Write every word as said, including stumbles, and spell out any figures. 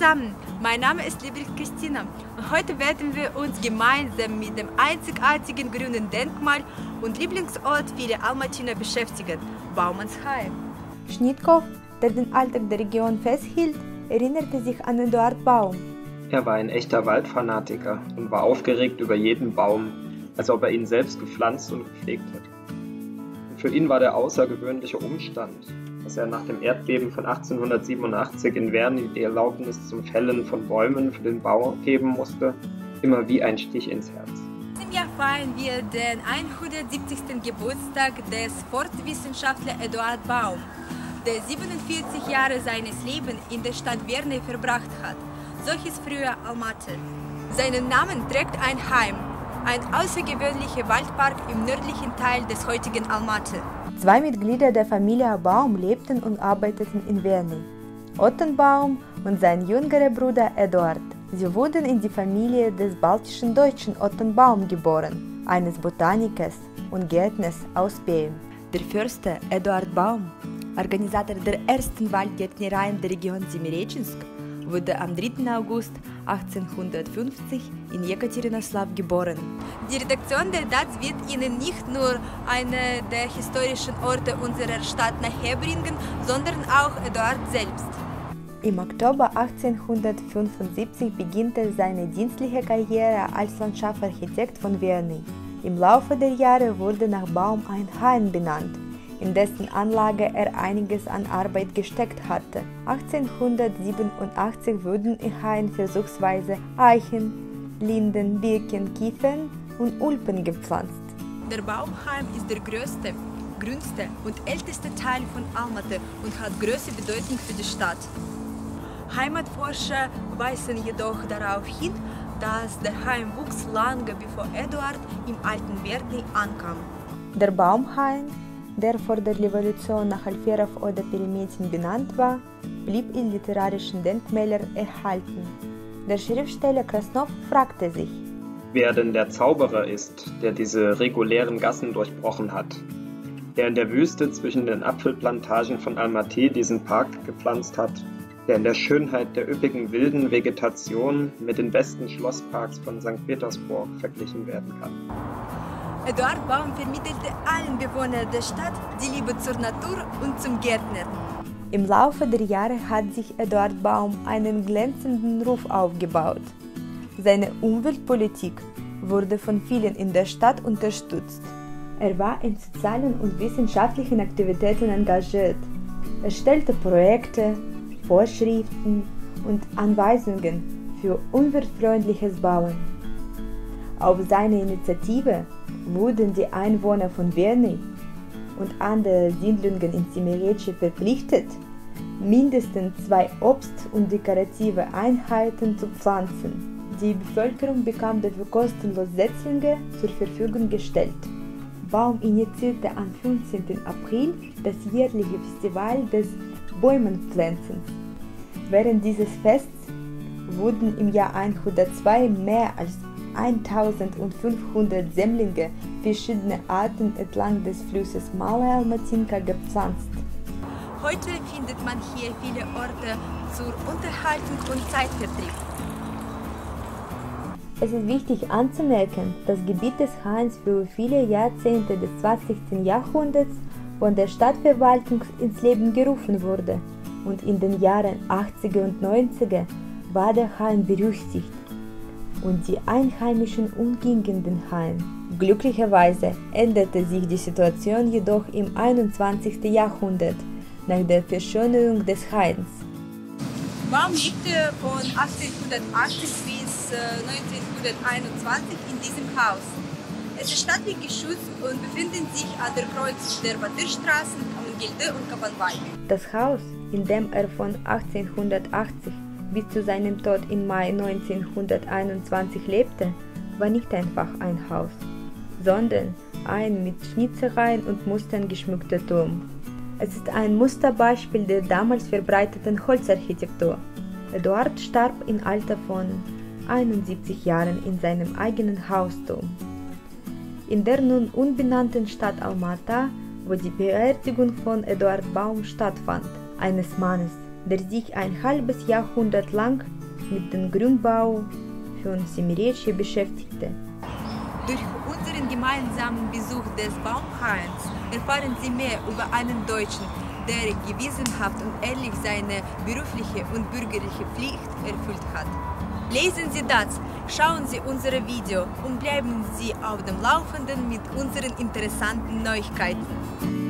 zusammen, mein Name ist Liebrich Christina und heute werden wir uns gemeinsam mit dem einzigartigen grünen Denkmal und Lieblingsort vieler Almatiner beschäftigen, Baumannsheim. Schnittkow, der den Alltag der Region festhielt, erinnerte sich an Eduard Baum. Er war ein echter Waldfanatiker und war aufgeregt über jeden Baum, als ob er ihn selbst gepflanzt und gepflegt hätte. Und für ihn war der außergewöhnliche Umstand, dass er nach dem Erdbeben von achtzehnhundertsiebenundachtzig in Werni die Erlaubnis zum Fällen von Bäumen für den Bau geben musste, immer wie ein Stich ins Herz. In diesem Jahr feiern wir den hundertsiebzigsten Geburtstag des Forstwissenschaftlers Eduard Baum, der siebenundvierzig Jahre seines Lebens in der Stadt Werni verbracht hat. So hieß früher Almaty. Seinen Namen trägt ein Heim, ein außergewöhnlicher Waldpark im nördlichen Teil des heutigen Almaty. Zwei Mitglieder der Familie Baum lebten und arbeiteten in Werni. Otton Baum und sein jüngerer Bruder Eduard. Sie wurden in die Familie des baltischen Deutschen Otton Baum geboren, eines Botanikers und Gärtners aus Behm. Der Förster Eduard Baum, Organisator der ersten Waldgärtnereien der Region Semirechinsk, wurde am dritten August achtzehnhundertfünfzig in Jekaterinoslaw geboren. Die Redaktion der D A Z wird Ihnen nicht nur eine der historischen Orte unserer Stadt näherbringen, sondern auch Eduard selbst. Im Oktober achtzehnhundertfünfundsiebzig beginnt er seine dienstliche Karriere als Landschaftsarchitekt von Werni. Im Laufe der Jahre wurde nach Baum ein Hain benannt, in dessen Anlage er einiges an Arbeit gesteckt hatte. achtzehnhundertsiebenundachtzig wurden im Hain versuchsweise Eichen, Linden, Birken, Kiefern und Ulpen gepflanzt. Der Baumheim ist der größte, grünste und älteste Teil von Almaty und hat große Bedeutung für die Stadt. Heimatforscher weisen jedoch darauf hin, dass der Hain wuchs lange bevor Eduard im alten Werni ankam. Der Baumhain, der vor der Revolution nach Alferov oder Peremetin benannt war, blieb in literarischen Denkmälern erhalten. Der Schriftsteller Krasnov fragte sich, wer denn der Zauberer ist, der diese regulären Gassen durchbrochen hat, der in der Wüste zwischen den Apfelplantagen von Almaty diesen Park gepflanzt hat, der in der Schönheit der üppigen wilden Vegetation mit den besten Schlossparks von Sankt Petersburg verglichen werden kann. Eduard Baum vermittelte allen Bewohnern der Stadt die Liebe zur Natur und zum Gärtnern. Im Laufe der Jahre hat sich Eduard Baum einen glänzenden Ruf aufgebaut. Seine Umweltpolitik wurde von vielen in der Stadt unterstützt. Er war in sozialen und wissenschaftlichen Aktivitäten engagiert. Er stellte Projekte, Vorschriften und Anweisungen für umweltfreundliches Bauen. Auf seine Initiative wurden die Einwohner von Werni und andere Siedlungen in Semirechye verpflichtet, mindestens zwei Obst- und dekorative Einheiten zu pflanzen. Die Bevölkerung bekam dafür kostenlos Setzlinge zur Verfügung gestellt. Baum initiierte am fünfzehnten April das jährliche Festival des Bäumenpflanzens. Während dieses Fests wurden im Jahr hundertzwei mehr als eintausendfünfhundert Sämlinge verschiedener Arten entlang des Flusses Malaya Almatinka gepflanzt. Heute findet man hier viele Orte zur Unterhaltung und Zeitvertreib. Es ist wichtig anzumerken, das Gebiet des Hains für viele Jahrzehnte des zwanzigsten Jahrhunderts von der Stadtverwaltung ins Leben gerufen wurde und in den Jahren achtziger und neunziger war der Hain berüchtigt und die Einheimischen umgingen den Hain. Glücklicherweise änderte sich die Situation jedoch im einundzwanzigsten Jahrhundert nach der Verschönerung des Hains. Baum lebte von achtzehnhundertachtzig bis neunzehnhunderteinundzwanzig in diesem Haus. Es ist staatlich geschützt und befindet sich an der Kreuzung der Batyrstraßen, Kamengilde und Kapanwai. Das Haus, in dem er von achtzehnhundertachtzig bis zu seinem Tod im Mai neunzehnhunderteinundzwanzig lebte, war nicht einfach ein Haus, sondern ein mit Schnitzereien und Mustern geschmückter Turm. Es ist ein Musterbeispiel der damals verbreiteten Holzarchitektur. Eduard starb im Alter von einundsiebzig Jahren in seinem eigenen Hausturm. In der nun unbenannten Stadt Almaty, wo die Beerdigung von Eduard Baum stattfand, eines Mannes, der sich ein halbes Jahrhundert lang mit dem Grundbau von Semirechye beschäftigte. Durch unseren gemeinsamen Besuch des Baumhains erfahren Sie mehr über einen Deutschen, der gewissenhaft und ehrlich seine berufliche und bürgerliche Pflicht erfüllt hat. Lesen Sie das, schauen Sie unser Video und bleiben Sie auf dem Laufenden mit unseren interessanten Neuigkeiten.